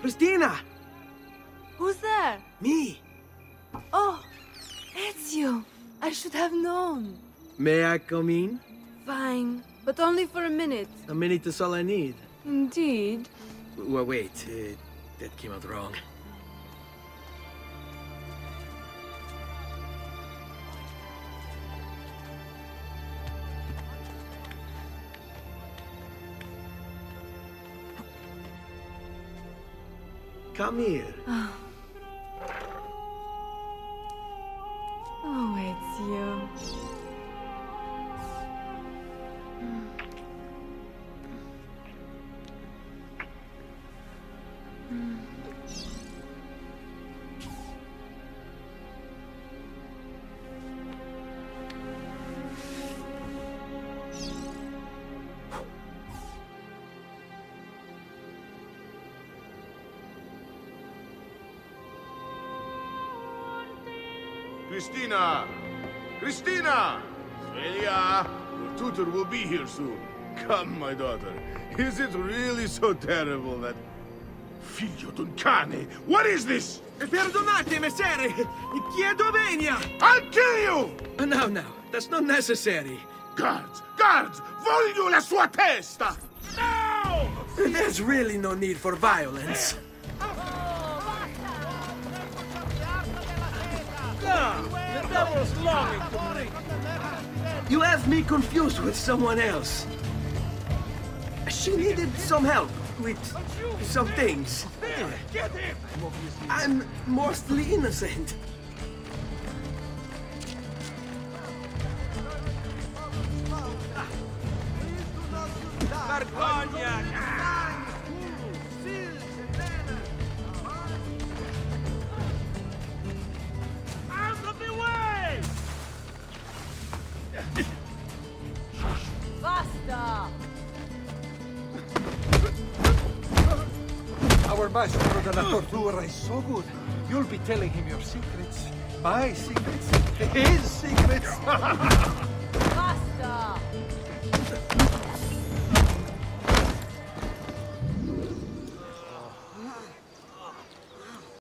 Christina! Who's there? Me. Oh, Ezio. I should have known. May I come in? Fine, but only for a minute. A minute is all I need. Indeed. Well, wait, that came out wrong. Come here. Oh, Ezio. Christina! Christina! Celia, your tutor will be here soon. Come, my daughter. Is it really so terrible that... Figlio d'un cane! What is this? Perdonate, messere! Chiedo venia! I'll kill you! No, that's not necessary. Guards! Guards! Voglio la sua testa! No! There's really no need for violence. The devil's longing to break. You have me confused with someone else. She needed some help with some things. Get him! I'm mostly innocent. Vergogna! Out of the way! Basta! Our maestro della tortura is so good. You'll be telling him your secrets. My secrets. His secrets.